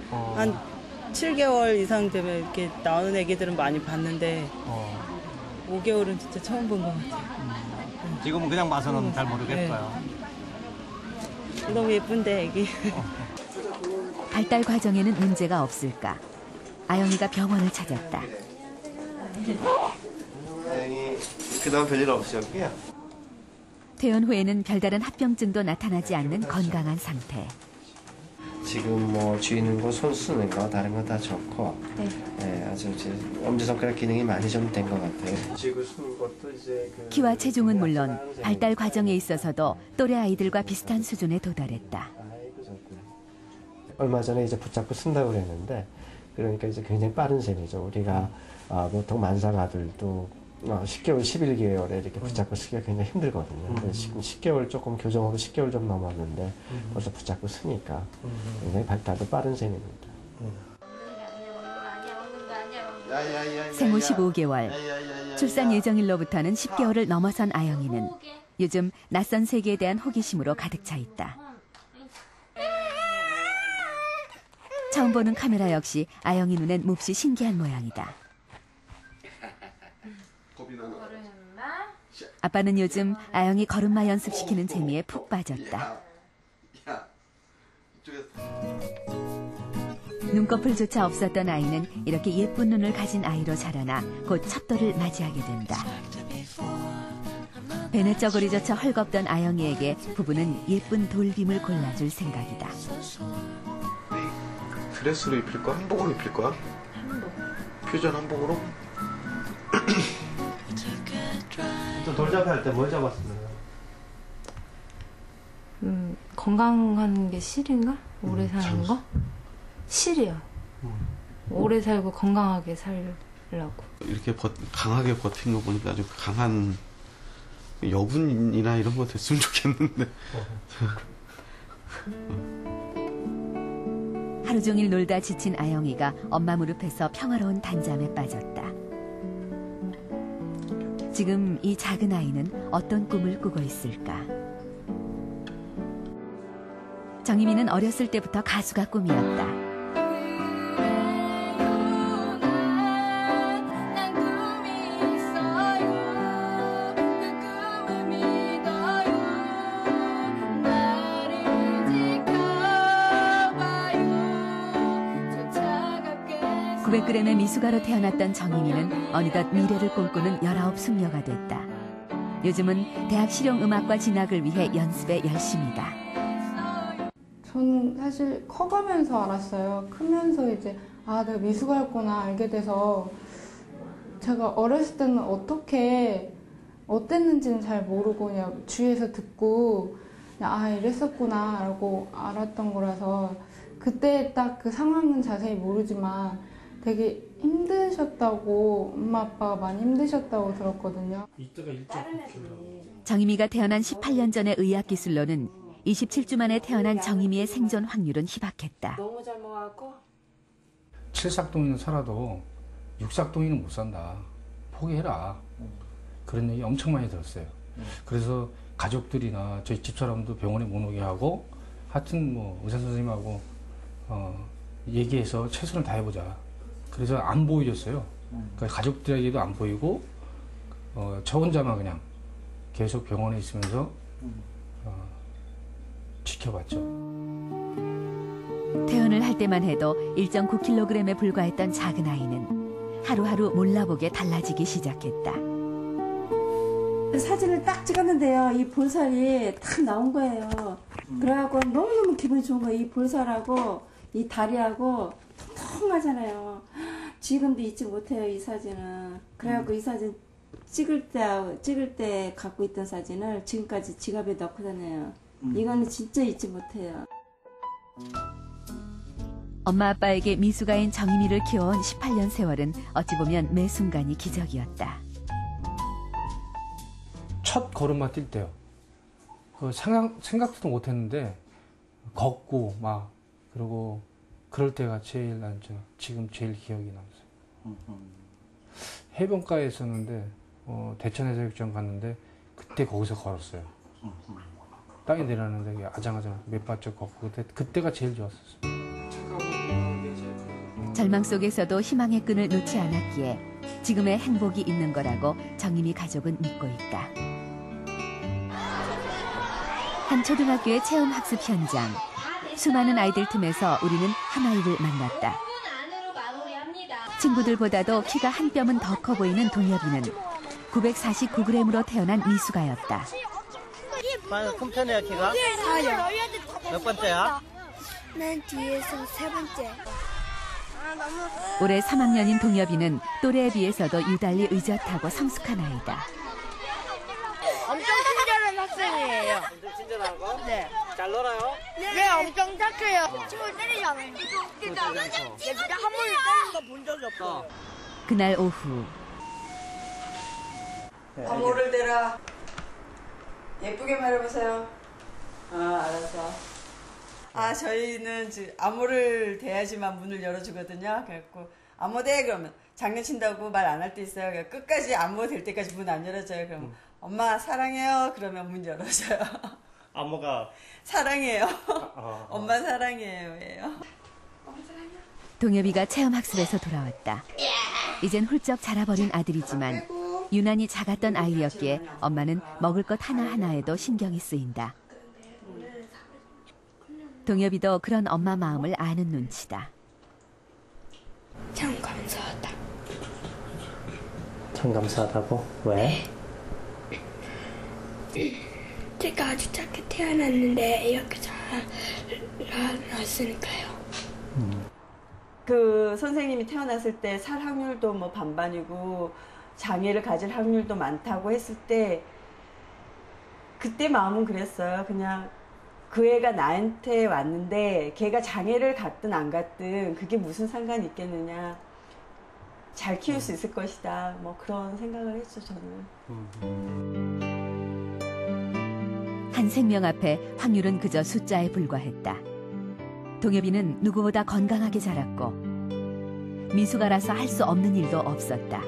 한 7개월 이상 되면 이렇게 나오는 애기들은 많이 봤는데 5개월은 진짜 처음 본 것 같아요. 지금은 그냥 봐서는 잘 모르겠어요. 네. 너무 예쁜데 애기. 발달 과정에는 문제가 없을까? 아영이가 병원을 찾았다. 다행히 그다음 별일 없으셨고요. 퇴원 후에는 별다른 합병증도 나타나지 않는 건강한 상태. 지금 뭐 쥐는 거, 손 쓰는 거, 다른 거 다 좋고, 네, 아주 이제 엄지손가락 기능이 많이 좀 된 것 같아요. 쥐고 쓰는 것도 이제 키와 체중은 물론 발달 과정에 있어서도 또래 아이들과 비슷한 수준에 도달했다. 얼마 전에 이제 붙잡고 쓴다고 그랬는데, 그러니까 이제 굉장히 빠른 셈이죠. 우리가 보통 만삭 아들도 10개월, 11개월에 이렇게 붙잡고 쓰기가 굉장히 힘들거든요. 근데 지금 10개월 조금 교정으로 10개월 좀 넘었는데 벌써 붙잡고 쓰니까 굉장히 발달도 빠른 셈입니다. 생후 15개월, 출산 예정일로부터는 10개월을 넘어선 아영이는 요즘 낯선 세계에 대한 호기심으로 가득 차 있다. 처음 보는 카메라 역시 아영이 눈엔 몹시 신기한 모양이다. 아빠는 요즘 아영이 걸음마 연습시키는 재미에 푹 빠졌다. 눈꺼풀조차 없었던 아이는 이렇게 예쁜 눈을 가진 아이로 자라나 곧 첩도를 맞이하게 된다. 베네쩌거리조차 헐겁던 아영이에게 부부는 예쁜 돌빔을 골라줄 생각이다. 드레스로 입힐 거야? 한복으로 입힐 거야? 한복. 퓨전 한복으로? 또 돌잡이 할 때 뭘 잡았습니까? 건강한 게 실인가? 오래 사는 거? 실이요. 오래 살고 건강하게 살려고. 이렇게 강하게 버틴 거 보니까 아주 강한 여분이나 이런 거 됐으면 좋겠는데. 하루 종일 놀다 지친 아영이가 엄마 무릎에서 평화로운 단잠에 빠졌다. 지금 이 작은 아이는 어떤 꿈을 꾸고 있을까? 정희미는 어렸을 때부터 가수가 꿈이었다. (900g의) 미숙아로 태어났던 정희미는 어느덧 미래를 꿈꾸는 19 숙녀가 됐다. 요즘은 대학 실용음악과 진학을 위해 연습에 열심이다. 저는 사실 커가면서 알았어요. 크면서 이제 내가 미숙아였구나 알게 돼서 제가 어렸을 때는 어떻게 어땠는지는 잘 모르고 그냥 주위에서 듣고 그냥 이랬었구나 라고 알았던 거라서 그때 딱 그 상황은 자세히 모르지만 되게 힘드셨다고 엄마 아빠가 많이 힘드셨다고 들었거든요. 정희미가 태어난 18년 전의 의학기술로는 27주 만에 태어난 정희미의 생존 확률은 희박했다. 너무 잘 먹어갖고 7삭동이는 살아도 6삭동이는 못 산다. 포기해라. 그런 얘기 엄청 많이 들었어요. 그래서 가족들이나 저희 집사람도 병원에 못 오게 하고 하여튼 뭐 의사 선생님하고 얘기해서 최선을 다해보자. 그래서 안 보여줬어요. 그러니까 가족들에게도 안 보이고 저 혼자만 그냥 계속 병원에 있으면서 지켜봤죠. 퇴원을 할 때만 해도 1.9kg에 불과했던 작은 아이는 하루하루 몰라보게 달라지기 시작했다. 사진을 딱 찍었는데요. 이 볼살이 딱 나온 거예요. 그래갖고 너무너무 기분이 좋은 거예요. 이 볼살하고 이 다리하고 통통하잖아요. 지금도 잊지 못해요, 이 사진은. 그래갖고 이 사진 찍을 때 갖고 있던 사진을 지금까지 지갑에 넣고 다녀요. 이거는 진짜 잊지 못해요. 엄마 아빠에게 미숙아인 정희미를 키워온 18년 세월은 어찌 보면 매 순간이 기적이었다. 첫 걸음마 뛸 때요. 생각도 못했는데 걷고 막 그러고 그럴 때가 제일 지금 제일 기억이 남았어요. 해변가에 있었는데 대천해수욕장 갔는데 그때 거기서 걸었어요. 땅에 내려놨는데 아장아장 몇 발짝 걷고 그때가 제일 좋았었어요. 절망 속에서도 희망의 끈을 놓지 않았기에 지금의 행복이 있는 거라고 정임이 가족은 믿고 있다. 한 초등학교의 체험학습 현장. 수많은 아이들 틈에서 우리는 한 아이를 만났다. 친구들보다도 키가 한 뼘은 더 커 보이는 동엽이는 949g으로 태어난 미숙아였다. 큰 편이야, 키가? 4요. 몇 번째야? 맨 뒤에서 3번째. 올해 3학년인 동엽이는 또래에 비해서도 유달리 의젓하고 성숙한 아이다. 엄청 친절한 학생이에요. 엄청 친절하고? 네. 잘 놀아요? 네, 엄청 착해요. 친구를 때리잖아요. 진짜 한 번도 때리는 거 본 적이 없어. 그날 오후 암호를 대라. 예쁘게 말해보세요. 알았어. 저희는 암호를 대야지만 문을 열어주거든요. 그래갖고 암호대 그러면 장난친다고 말 안 할 때 있어요. 그러니까 끝까지 암호 될 때까지 문 안 열어줘요. 그럼 엄마 사랑해요. 그러면 문 열어줘요. 암호가 사랑해요. 엄마 사랑해요예요. 동엽이가 체험학습에서 돌아왔다. 이젠 훌쩍 자라버린 아들이지만 유난히 작았던 아이였기에 엄마는 먹을 것 하나하나에도 신경이 쓰인다. 동엽이도 그런 엄마 마음을 아는 눈치다. 참 감사하다. 참 감사하다고? 왜? 제가 아주 작게 태어났는데 이렇게 잘 낳았으니까요. 그 선생님이 태어났을 때 살 확률도 뭐 반반이고 장애를 가질 확률도 많다고 했을 때 그때 마음은 그랬어요. 그냥 그 애가 나한테 왔는데 걔가 장애를 갖든 안 갖든 그게 무슨 상관이 있겠느냐. 잘 키울 수 있을 것이다. 뭐 그런 생각을 했죠, 저는. 한 생명 앞에 확률은 그저 숫자에 불과했다. 동엽이는 누구보다 건강하게 자랐고 미숙아라서 할 수 없는 일도 없었다.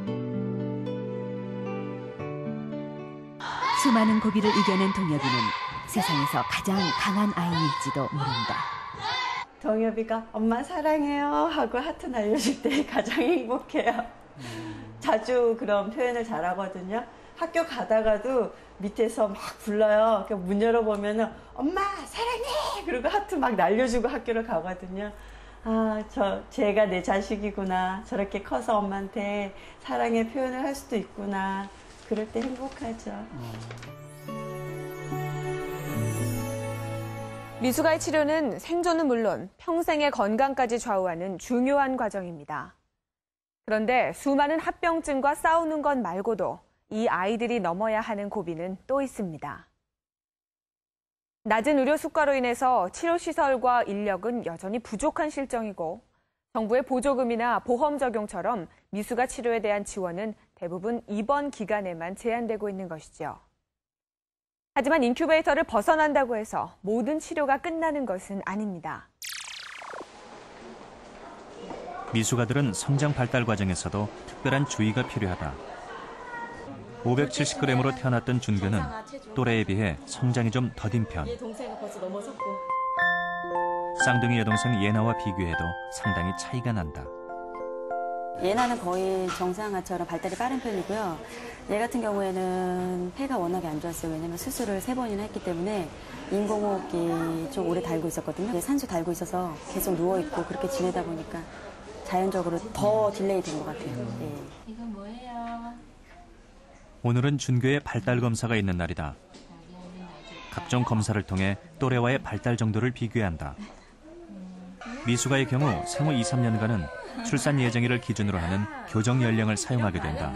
수많은 고비를 이겨낸 동엽이는 세상에서 가장 강한 아이일지도 모른다. 동엽이가 엄마 사랑해요 하고 하트 날려줄 때 가장 행복해요. 자주 그런 표현을 잘하거든요. 학교 가다가도 밑에서 막 불러요. 문 열어보면은 엄마 사랑해! 그리고 하트 막 날려주고 학교를 가거든요. 제가 내 자식이구나. 저렇게 커서 엄마한테 사랑의 표현을 할 수도 있구나. 그럴 때 행복하죠. 미숙아의 치료는 생존은 물론 평생의 건강까지 좌우하는 중요한 과정입니다. 그런데 수많은 합병증과 싸우는 것 말고도 이 아이들이 넘어야 하는 고비는 또 있습니다. 낮은 의료 수가로 인해서 치료시설과 인력은 여전히 부족한 실정이고 정부의 보조금이나 보험 적용처럼 미숙아 치료에 대한 지원은 대부분 입원 기간에만 제한되고 있는 것이죠. 하지만 인큐베이터를 벗어난다고 해서 모든 치료가 끝나는 것은 아닙니다. 미숙아들은 성장 발달 과정에서도 특별한 주의가 필요하다. 570g으로 태어났던 준규는 또래에 비해 성장이 좀 더딘 편. 쌍둥이 여동생 예나와 비교해도 상당히 차이가 난다. 예나는 거의 정상아처럼 발달이 빠른 편이고요. 얘 같은 경우에는 폐가 워낙에 안 좋았어요. 왜냐면 수술을 3번이나 했기 때문에 인공호흡기 좀 오래 달고 있었거든요. 산소 달고 있어서 계속 누워있고 그렇게 지내다 보니까 자연적으로 더 딜레이 된 것 같아요. 예. 이건 뭐예요? 오늘은 준규의 발달 검사가 있는 날이다. 각종 검사를 통해 또래와의 발달 정도를 비교한다. 미숙아의 경우 생후 2, 3년간은 출산 예정일을 기준으로 하는 교정 연령을 사용하게 된다.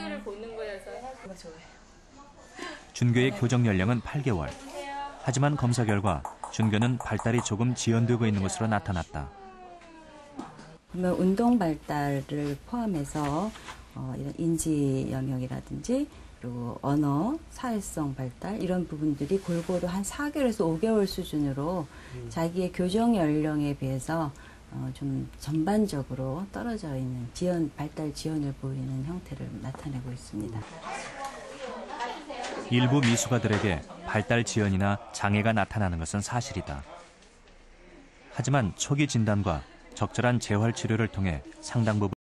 준규의 교정 연령은 8개월. 하지만 검사 결과 준규는 발달이 조금 지연되고 있는 것으로 나타났다. 그러면 운동 발달을 포함해서 이런 인지 영역이라든지 그리고 언어, 사회성 발달 이런 부분들이 골고루 한 4개월에서 5개월 수준으로 자기의 교정 연령에 비해서 좀 전반적으로 떨어져 있는 발달 지연을 보이는 형태를 나타내고 있습니다. 일부 미숙아들에게 발달 지연이나 장애가 나타나는 것은 사실이다. 하지만 초기 진단과 적절한 재활 치료를 통해 상당 부분